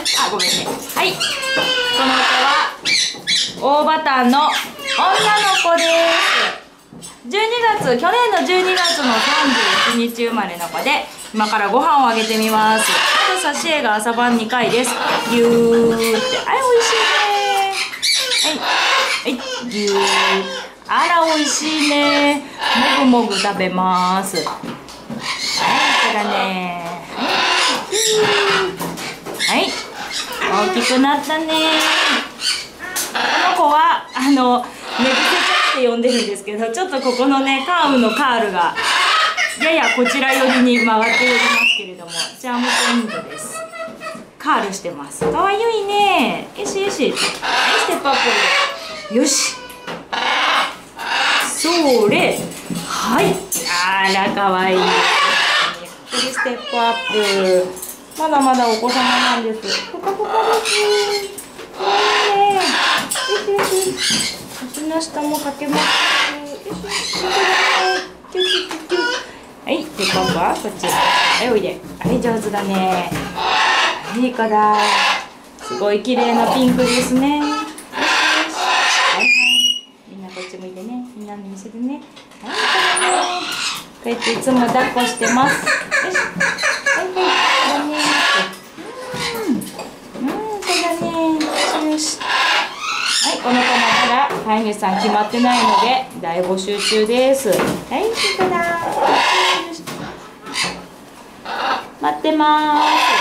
あ、ごめんね。はい。この子は大バタンの女の子です。去年の12月の31日生まれの子で、今からご飯をあげてみます。あと挿絵が朝晩2回です。ぎゅーって、はい、美味しいね。はい、はい、ぎゅー。あら、美味しいね。もぐもぐ食べます。はい、これだね。はい、大きくなったね。この子は寝癖ちゃんって呼んでるんですけど、ちょっとここのねカーブのカールがややこちら寄りに曲がっておりますけれども、チャームポイントです。カールしてます。かわいいね。よしよし。はい、ステップアップ。よし。それ。はい。あら、かわいい。ゆっくりステップアップ。まだまだお子様なんです。ぽかぽかです。かわいいね。よしよし。足の下もかけます。はい、で、今度はこっち。はい、おいで。はい、上手だね。いい子だ。すごい綺麗なピンクですね。よしよし。はいはい。みんなこっち向いてね。みんなに見せてね。はい、こうやっていつも抱っこしてます。よし。はいはい。だね。そうだね。よしよし。はい、この子もまだ飼い主さん決まってないので大募集中です。はい、いいかな。待ってます。